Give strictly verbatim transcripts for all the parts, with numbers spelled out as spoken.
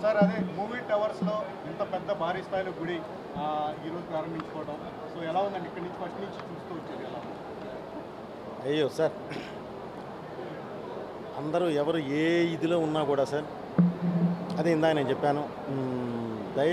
Sir అదే movie టవర్స్లో ఇంత పెద్ద భారీ స్థాయిలో గుడి ఈరోజు ప్రారంభించుకోవడం, సో ఎలా ఉందండి? ఇక్కడి నుంచి ఫస్ట్ నుంచి చూస్తూ వచ్చేది ఎలా? అయ్యో సార్, అందరూ ఎవరు ఏ ఇదిలో ఉన్నా కూడా సార్, అదే ఇందాక నేను చెప్పాను, దై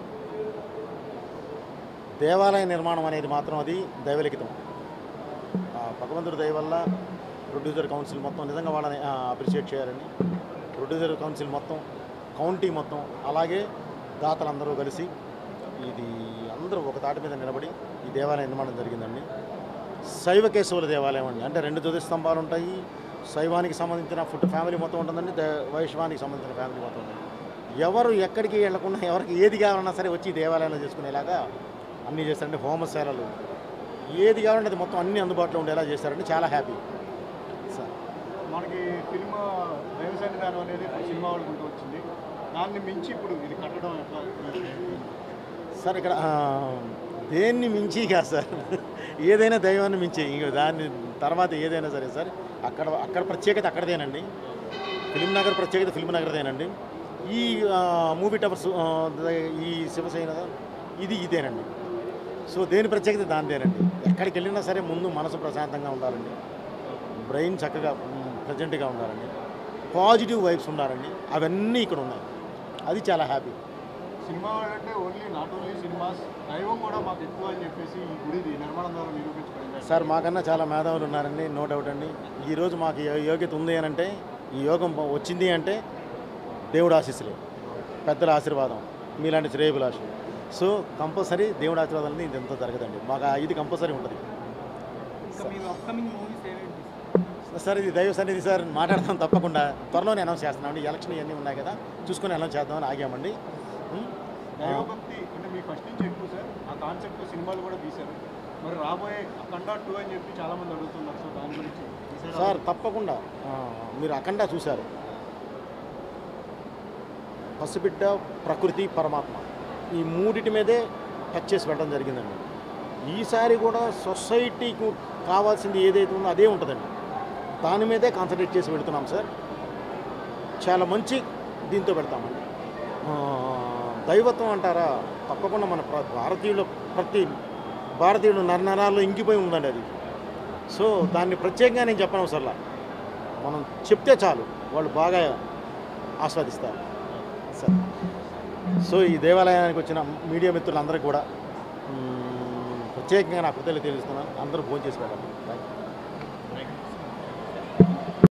దేవాలయ నిర్మాణం అనేది మాత్రం అది దైవలిఖితం. భగవంతుడి దయ వల్ల ప్రొడ్యూసర్ కౌన్సిల్ మొత్తం నిజంగా వాళ్ళని అప్రిషియేట్ చేయాలని, ప్రొడ్యూసర్ కౌన్సిల్ మొత్తం, కౌంటీ మొత్తం, అలాగే దాతలందరూ కలిసి ఇది అందరూ ఒక తాటి మీద నిలబడి ఈ దేవాలయం నిర్మాణం జరిగిందండి. శైవ కేశవుల దేవాలయం అండి. అంటే రెండు జ్యోతి స్తంభాలు ఉంటాయి. శైవానికి సంబంధించిన ఫుడ్ ఫ్యామిలీ మొత్తం ఉంటుందండి, వైష్ణవానికి సంబంధించిన ఫ్యామిలీ మొత్తం ఉంటుంది. ఎవరు ఎక్కడికి వెళ్లకుండా ఎవరికి ఏది కావాలన్నా సరే వచ్చి దేవాలయంలో చేసుకునేలాగా అన్నీ చేస్తారండి. హోమశాలలు ఏది కావాలంటే అది మొత్తం అన్నీ అందుబాటులో ఉండేలా చేస్తారండి. చాలా హ్యాపీ సార్. మనకి సినిమా దైవసన్నిధానం అనేది సినిమా వాళ్ళకుంటూ వచ్చింది, దాన్ని మించి ఇప్పుడు ఇది కట్టడం ఎట్లా సార్? ఇక్కడ దేన్ని మించి కాదు సార్, ఏదైనా దైవాన్ని మించి, ఇంక దాని తర్వాత ఏదైనా సరే సార్, అక్కడ అక్కడ ప్రత్యేకత అక్కడదేనండి. ఫిల్మ్ నగర్ ప్రత్యేకత ఫిల్మ్ నగర్దేనండి. ఈ మూవీ టవర్స్, ఈ శివసేన ఇది ఇదేనండి. సో దేని ప్రత్యేకత దానిదేనండి. ఎక్కడికి వెళ్ళినా సరే ముందు మనసు ప్రశాంతంగా ఉండాలండి, బ్రెయిన్ చక్కగా ప్రజెంట్గా ఉండాలండి, పాజిటివ్ వైబ్స్ ఉండాలండి. అవన్నీ ఇక్కడ ఉన్నాయి. అది చాలా హ్యాపీ. సినిమా అంటే ఓన్లీ నాట్ ఓన్లీ సినిమాస్, దైవం కూడా మాకు ఎక్కువ అని చెప్పేసి ఈ గుడిది నిర్మాణం ద్వారా నిరూపించుకోండి సార్. మాకన్నా చాలా మేధావులు ఉన్నారండి, నో డౌట్ అండి. ఈరోజు మాకు యోగ్యత ఉంది అని అంటే, ఈ యోగం వచ్చింది అంటే దేవుడు ఆశీస్సులే, పెద్దల ఆశీర్వాదం, మీలాంటి శ్రేయభిలాషులు. సో కంపల్సరీ దేవుడు ఆశీర్వాదాలని ఇది ఎంతో జరగదండి. మాకు ఇది కంపల్సరీ ఉంటుంది సార్. ఇది దైవ సన్నిధి సార్, మాట్లాడతాం తప్పకుండా. త్వరలోనే అనౌన్స్ చేస్తున్నామండి. ఎలక్షన్ ఇవన్నీ ఉన్నాయి కదా, చూసుకొని అనౌన్స్ చేద్దామని ఆగామండి. దైవభక్తి అంటే మీ ఫస్ట్ నుంచి ఎక్కువ సార్, ఆ కాన్సెప్ట్ సినిమాలు కూడా తీశారు. మరి రాబోయే అఖండ టూ అని చెప్పి చాలామంది అడుగుతున్నారు. సో దాని గురించి సార్ తప్పకుండా. మీరు అఖండ చూశారు, పసిబిడ్డ, ప్రకృతి, పరమాత్మ, ఈ మూడిటి మీదే టచ్ చేసి పెట్టడం జరిగిందండి. ఈసారి కూడా సొసైటీకి కావాల్సింది ఏదైతే ఉందో అదే ఉంటుందండి, దాని మీదే కాన్సన్ట్రేట్ చేసి పెడుతున్నాం సార్. చాలా మంచి దీంతో పెడతామండి. దైవత్వం అంటారా, తప్పకుండా మన భారతీయుల ప్రతి భారతీయుడు నరనరాల్లో ఇంకిపోయి ఉందండి అది. సో దాన్ని ప్రత్యేకంగా నేను చెప్పను అవసరంలా, మనం చెప్తే చాలు వాళ్ళు బాగా ఆస్వాదిస్తారు సార్. సో ఈ దేవాలయానికి వచ్చిన మీడియా మిత్రులందరికీ కూడా ప్రత్యేకంగా నా కృతజ్ఞతలు తెలుస్తున్నాను. అందరూ భోజనం చేసి పెట్టండి.